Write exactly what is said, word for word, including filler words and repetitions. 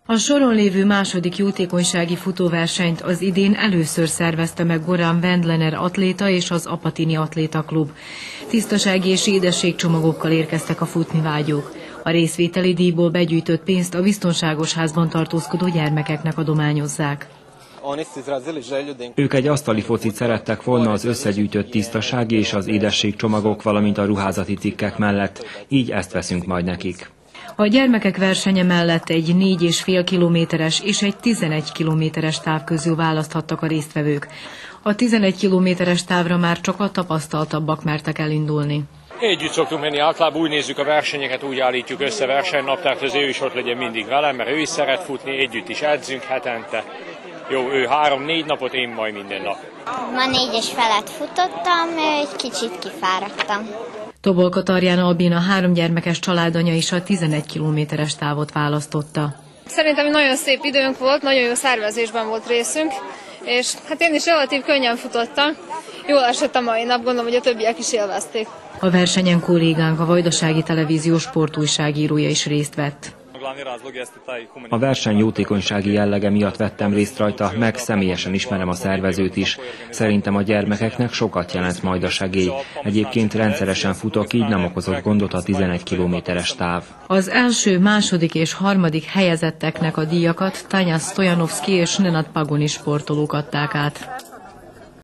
A soron lévő második jótékonysági futóversenyt az idén először szervezte meg Goran Wendlener atléta és az Apatini Atléta Klub. Tisztasági és édességcsomagokkal érkeztek a futnivágyók. A részvételi díjból begyűjtött pénzt a biztonságos házban tartózkodó gyermekeknek adományozzák. Ők egy asztali focit szerettek volna az összegyűjtött tisztasági és az édességcsomagok, valamint a ruházati cikkek mellett, így ezt veszünk majd nekik. A gyermekek versenye mellett egy négy és fél kilométeres és egy tizenegy kilométeres táv közül választhattak a résztvevők. A tizenegy kilométeres távra már csak a tapasztaltabbak mertek elindulni. Együtt szoktunk menni, általában úgy nézzük a versenyeket, úgy állítjuk össze versenynaptárt, hogy ő is ott legyen mindig velem, mert ő is szeret futni, együtt is edzünk hetente. Jó, ő három-négy napot, én majd minden nap. Ma négy és felet futottam, egy kicsit kifáradtam. Tobolka Tarján Albina három gyermekes családanya is a tizenegy kilométeres távot választotta. Szerintem nagyon szép időnk volt, nagyon jó szervezésben volt részünk, és hát én is relatív könnyen futottam. Jól esett a mai nap, gondolom, hogy a többiek is élvezték. A versenyen kollégánk, a Vajdasági Televízió sportújságírója is részt vett. A verseny jótékonysági jellege miatt vettem részt rajta, meg személyesen ismerem a szervezőt is. Szerintem a gyermekeknek sokat jelent majd a segély. Egyébként rendszeresen futok, így nem okozott gondot a tizenegy kilométeres táv. Az első, második és harmadik helyezetteknek a díjakat Tanya Stojanovski és Nenad Pagoni sportolók adták át.